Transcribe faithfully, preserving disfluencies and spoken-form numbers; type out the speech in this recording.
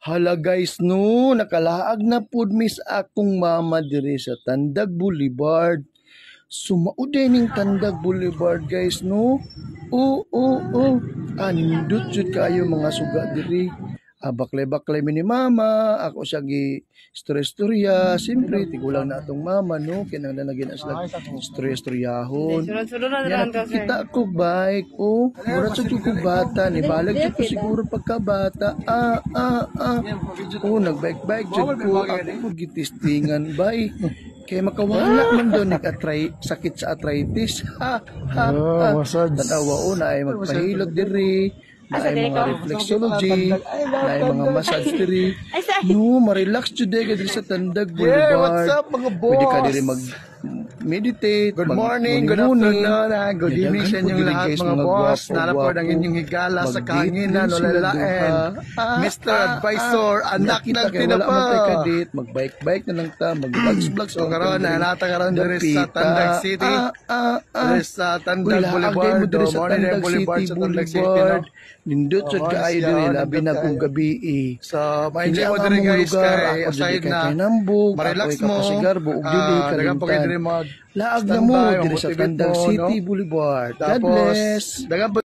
Hala guys no, nakalaag na pud mis akong mama diri sa Tandag Boulevard. Sumauday ning Tandag Boulevard guys no. Oo, oo, oo. Andot jud kayo mga suga diri. Ah, baklay-baklay mi ni mama, ako siya gi istorya-istorya. Siyempre, tigulang na atong mama, no? Kinahanglan na gina sila istorya-istoryahon. Sunod-sunod na Yan, lang kasi. nakikita ko bike, oh. Mura sa ko bata, ni balag jud ko siguro pagkabata. Ah, ah, ah. Oh, nagbike-bike jud ko. Ako po gitistingan, bay. Kaya makawala man doon nag-atray, sakit sa arthritis. Ha, ha, ha. Tanawa o na ay magpahilot diri. Na ay mga reflexology, na ay mga massage diri. No, ma-relax jud diri sa Tandag Boulevard. Yeah, what's up mga boss? Pwede ka diri mag meditate. Good morning, good afternoon, ah, good evening sa inyong lahat mga boss. Narapod ang inyong higala sa kahanginan, ulalain. Mister Advisor, anak ng tinapa. Mag-bike-bike na lang ta, mag-vlogs-vlogs. So karon na nata karon diri sa Tandag City. Diri sa Tandag Boulevard. Diri sa Tandag Boulevard City sa Tandag City. Boulevard. Nindot jud kaayo diri labi na kung gabi. So, ma-enjoy mo diri guys kay aside na ma-relax mo. Dagan po kayo diri mag laag na mo diri sa Tandag City Boulevard. God bless. Dagan